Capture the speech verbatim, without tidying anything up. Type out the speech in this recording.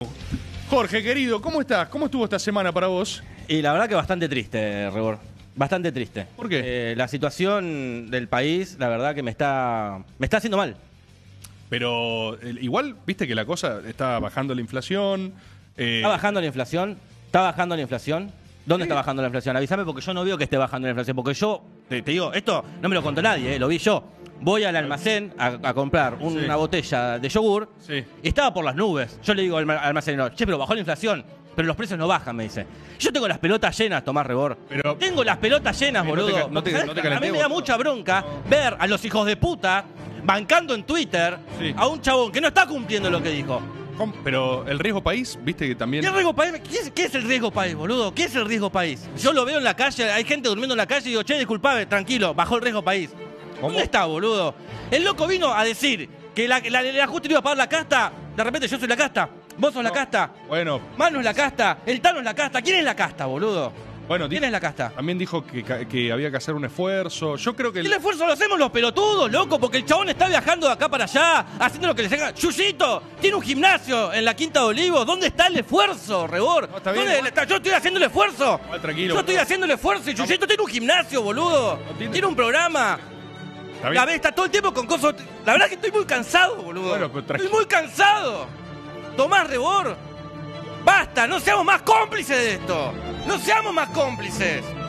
Jorge, querido, ¿cómo estás? ¿Cómo estuvo esta semana para vos? Y la verdad que bastante triste, Rebor. Bastante triste. ¿Por qué? Eh, la situación del país, la verdad que me está, me está haciendo mal. Pero eh, igual, viste que la cosa está bajando la inflación. eh, ¿Está bajando la inflación? ¿Está bajando la inflación? ¿Dónde Sí. está bajando la inflación? Avísame porque yo no veo que esté bajando la inflación. Porque yo, te, te digo, esto no me lo contó nadie, eh, lo vi yo. Voy al almacén a, a comprar una Sí. botella de yogur Sí. y estaba por las nubes. Yo le digo al almacenero, che, pero bajó la inflación. Pero los precios no bajan, me dice. Yo tengo las pelotas llenas, Tomás Rebor. Pero- tengo las pelotas llenas, Sí, no te boludo. ca- no te- ¿Sabés? no te a mí me calentemos. da mucha bronca ver a los hijos de puta bancando en Twitter Sí. a un chabón que no está cumpliendo lo que dijo. ¿Cómo? Pero el riesgo país, viste que también. ¿Qué riesgo país? ¿Qué es, qué es el riesgo país, boludo? ¿Qué es el riesgo país? Yo lo veo en la calle, hay gente durmiendo en la calle y digo, che, disculpame, tranquilo, bajó el riesgo país. ¿Cómo? ¿Dónde está, boludo? El loco vino a decir que la, la, el ajuste le iba a pagar la casta. De repente yo soy la casta, vos sos la No. casta, Bueno, Manu es la casta, el Tano es la casta. ¿Quién es la casta, boludo? bueno, ¿Quién di- es la casta? también dijo que, ca- que había que hacer un esfuerzo. Yo creo que. ¿Y el- el esfuerzo lo hacemos los pelotudos, loco? Porque el chabón está viajando de acá para allá, haciendo lo que le haga. Yuyito, tiene un gimnasio en la Quinta de Olivos. ¿Dónde está el esfuerzo, Rebor? No, está bien, ¿Dónde igual. está? Yo estoy haciendo el esfuerzo. Igual, tranquilo, Yo estoy boludo. haciendo el esfuerzo y Yuyito tiene un gimnasio, boludo. No tiene- Tiene un programa. Está bien. La vez está todo el tiempo con cosas. La verdad que estoy muy cansado, boludo. Bueno, pero tranqui- estoy muy cansado. Tomás Rebor. Basta, no seamos más cómplices de esto. No seamos más cómplices.